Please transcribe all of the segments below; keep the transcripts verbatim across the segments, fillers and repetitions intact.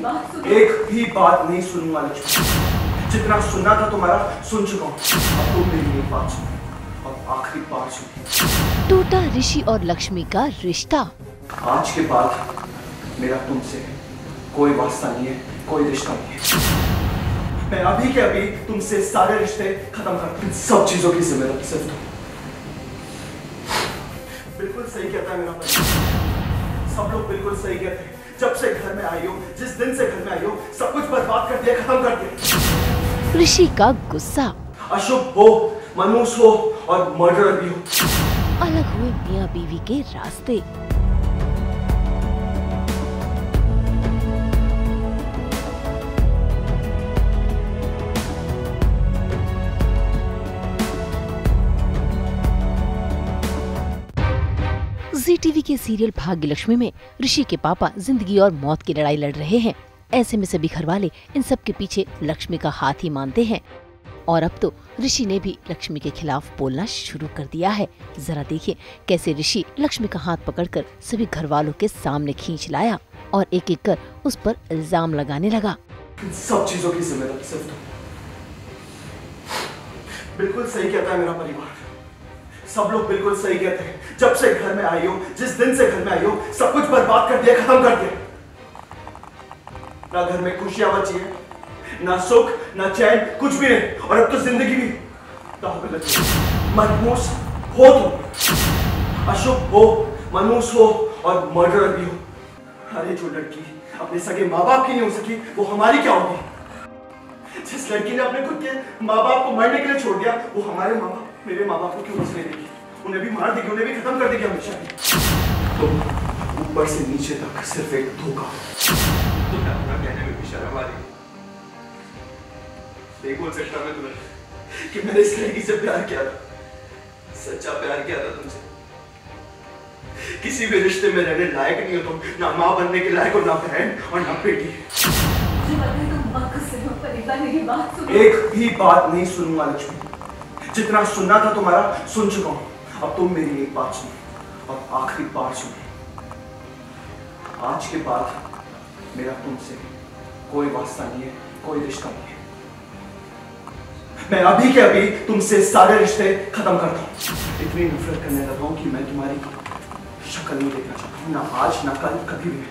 बात सुनो। एक भी बात नहीं सुनूंगा लक्ष्मी। जितना सुनना था तुम्हारा सुन चुका हूँ। अब तुम मेरी एक बात सुनो, अब आखिरी बार सुनो। टूटा ऋषि और लक्ष्मी का रिश्ता। आज के बाद मेरा तुमसे कोई वास्ता नहीं है, कोई रिश्ता नहीं है। मैं अभी के अभी तुमसे सारे रिश्ते खत्म करता हूँ। सब चीजों की जिम्मेदारी सिर्फ तुम। बिल्कुल सही कहता है मेरा परिवार, सब लोग बिल्कुल सही कहते हैं। जब से घर में आई हो, जिस दिन से घर में आई हो, सब कुछ बर्बाद कर दिया, खत्म कर दिया। ऋषि का गुस्सा। अशुभ हो, मनहूस हो और मर्डर भी हो। अलग हुए मियां बीवी के रास्ते। जी टीवी के सीरियल भाग्यलक्ष्मी में ऋषि के पापा जिंदगी और मौत की लड़ाई लड़ रहे हैं। ऐसे में सभी घरवाले इन सब के पीछे लक्ष्मी का हाथ ही मानते हैं और अब तो ऋषि ने भी लक्ष्मी के खिलाफ बोलना शुरू कर दिया है। जरा देखिए कैसे ऋषि लक्ष्मी का हाथ पकड़कर सभी घरवालों के सामने खींच लाया और एक एक कर उस पर इल्जाम लगाने लगा। इन सब चीजों की जिम्मेदारी सिर्फ तुम। बिल्कुल सही कहता है मेरा परिवार, सब लोग बिल्कुल सही कहते हैं। जब से घर में आई हो, जिस दिन से घर में आई हो, सब कुछ बर्बाद कर दिया, खत्म कर दिया। ना घर में खुशियां बची है, ना सुख, ना चैन, कुछ भी नहीं। और अब तो जिंदगी भी मनहूस हो तुम। अशुभ हो, मनहूस हो और मर्डर भी हो। अरे जो लड़की अपने सगे माँ बाप की नहीं हो सकी, वो हमारी क्या होगी? जिस लड़की ने अपने खुद के माँ बाप को मरने के लिए छोड़ दिया, वो हमारे माँ बाप, मेरे माँ बाप को क्यों बचने देगी? उन्हें भी मार देगी, उन्हें भी खत्म कर देगी हमेशा की। तो ऊपर से नीचे तक सिर्फ एक धोखा। तुमने अपना कहने में भी शर्म आ रही। नहीं बोल सकता मैं तुम्हें कि मैंने इस लड़की से प्यार किया था, सच्चा प्यार किया था तुमसे। किसी भी रिश्ते में रहने लायक नहीं हो तुम, ना माँ बनने के लायक हो, ना बहन और ना बेटी। एक भी बात नहीं सुनूंगा लक्ष्मी। जितना सुनना था तुम्हारा सुन चुका हूँ। अब तुम मेरी एक बात सुनो, अब आखिरी बार सुनो। आज के बाद मेरा तुमसे कोई वास्ता नहीं है, कोई रिश्ता नहीं है। मैं अभी के अभी तुमसे सारे रिश्ते खत्म करता हूँ। इतनी नफरत करने लगा हूँ कि मैं तुम्हारी शक्ल नहीं देखना चाहता हूँ, ना आज ना कल, कभी भी।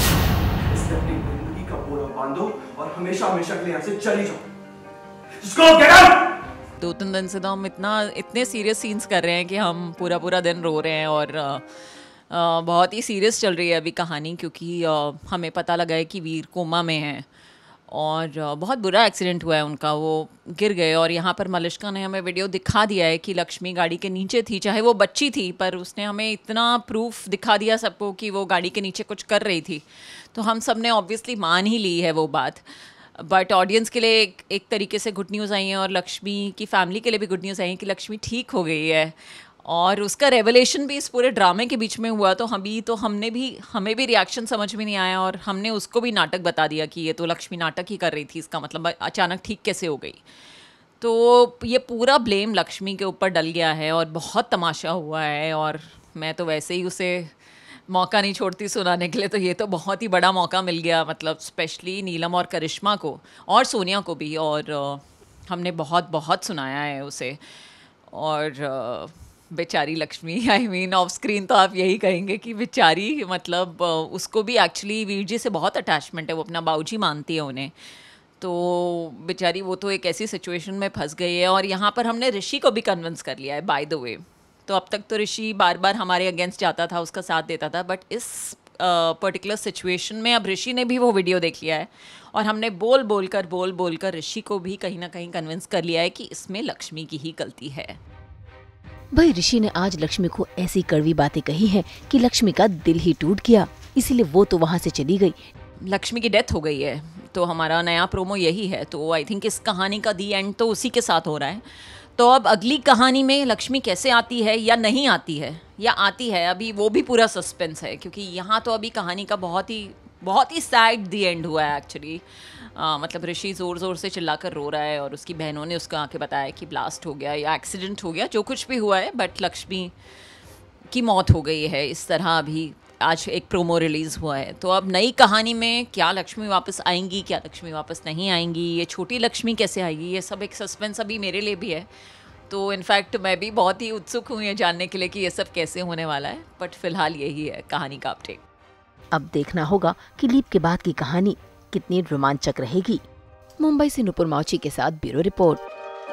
इसलिए अपनी जिंदगी का बोरा बांधो और हमेशा हमेशा के लिए यहाँ से चली जाओ। Just go, get out! दो तीन दिन से तो हम इतना इतने सीरियस सीन्स कर रहे हैं कि हम पूरा पूरा दिन रो रहे हैं और आ, आ, बहुत ही सीरियस चल रही है अभी कहानी, क्योंकि आ, हमें पता लगा है कि वीर कोमा में हैं और आ, बहुत बुरा एक्सीडेंट हुआ है उनका, वो गिर गए। और यहाँ पर मलिश्का ने हमें वीडियो दिखा दिया है कि लक्ष्मी गाड़ी के नीचे थी, चाहे वो बच्ची थी, पर उसने हमें इतना प्रूफ दिखा दिया सबको कि वो गाड़ी के नीचे कुछ कर रही थी। तो हम सब ने ऑब्वियसली मान ही ली है वो बात। बट ऑडियंस के लिए एक, एक तरीके से गुड न्यूज़ आई है और लक्ष्मी की फैमिली के लिए भी गुड न्यूज़ आई है कि लक्ष्मी ठीक हो गई है। और उसका रेवलेशन भी इस पूरे ड्रामे के बीच में हुआ, तो हम भी तो हमने भी हमें भी रिएक्शन समझ में नहीं आया और हमने उसको भी नाटक बता दिया कि ये तो लक्ष्मी नाटक ही कर रही थी, इसका मतलब अचानक ठीक कैसे हो गई। तो ये पूरा ब्लेम लक्ष्मी के ऊपर डल गया है और बहुत तमाशा हुआ है। और मैं तो वैसे ही उसे मौका नहीं छोड़ती सुनाने के लिए, तो ये तो बहुत ही बड़ा मौका मिल गया, मतलब स्पेशली नीलम और करिश्मा को और सोनिया को भी। और uh, हमने बहुत बहुत सुनाया है उसे। और uh, बेचारी Lakshmi, I mean off screen तो आप यही कहेंगे कि बेचारी, मतलब uh, उसको भी एक्चुअली वीर जी से बहुत अटैचमेंट है, वो अपना बाऊजी मानती है उन्हें। तो बेचारी वो तो एक ऐसी सिचुएशन में फंस गई है। और यहाँ पर हमने ऋषि को भी कन्विंस कर लिया है बाय द वे। तो अब तक तो ऋषि बार बार हमारे अगेंस्ट जाता था, उसका साथ देता था, बट इस पर्टिकुलर uh, सिचुएशन में अब ऋषि ने भी वो वीडियो देख लिया है और हमने बोल बोल कर बोल बोल कर ऋषि को भी कहीं ना कहीं कन्विंस कर लिया है कि इसमें लक्ष्मी की ही गलती है। भाई ऋषि ने आज लक्ष्मी को ऐसी कड़वी बातें कही हैं कि लक्ष्मी का दिल ही टूट गया, इसीलिए वो तो वहाँ से चली गई। लक्ष्मी की डेथ हो गई है, तो हमारा नया प्रोमो यही है। तो आई थिंक इस कहानी का दी एंड तो उसी के साथ हो रहा है। तो अब अगली कहानी में लक्ष्मी कैसे आती है या नहीं आती है या आती है, अभी वो भी पूरा सस्पेंस है, क्योंकि यहाँ तो अभी कहानी का बहुत ही बहुत ही सैड दी एंड हुआ है एक्चुअली। मतलब ऋषि ज़ोर ज़ोर से चिल्लाकर रो रहा है और उसकी बहनों ने उसको आके बताया कि ब्लास्ट हो गया या एक्सीडेंट हो गया, जो कुछ भी हुआ है, बट लक्ष्मी की मौत हो गई है। इस तरह अभी आज एक प्रोमो रिलीज़ हुआ है। तो अब नई कहानी में क्या लक्ष्मी वापस आएंगी, क्या लक्ष्मी वापस नहीं आएंगी, ये छोटी लक्ष्मी कैसे आएगी, ये सब एक सस्पेंस अभी मेरे लिए भी है। तो इनफैक्ट मैं भी बहुत ही उत्सुक हूँ ये जानने के लिए कि ये सब कैसे होने वाला है। बट फिलहाल यही है कहानी का अपडेट। अब देखना होगा कि लीप के बाद की कहानी कितनी रोमांचक रहेगी। मुंबई से नुपुर माउची के साथ ब्यूरो रिपोर्ट।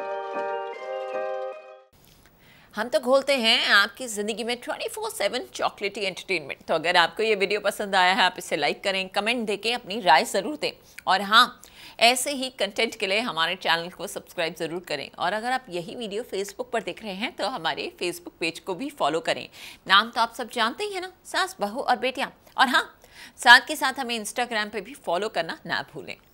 हम तो खोलते हैं आपकी ज़िंदगी में twenty four seven chocolaty entertainment. तो अगर आपको ये वीडियो पसंद आया है, आप इसे लाइक करें, कमेंट देके अपनी राय ज़रूर दें। और हाँ, ऐसे ही कंटेंट के लिए हमारे चैनल को सब्सक्राइब ज़रूर करें। और अगर आप यही वीडियो फेसबुक पर देख रहे हैं तो हमारे फेसबुक पेज को भी फॉलो करें। नाम तो आप सब जानते ही हैं ना, सास, बहू और बेटियाँ। और हाँ, साथ के साथ हमें इंस्टाग्राम पे भी फॉलो करना ना भूलें।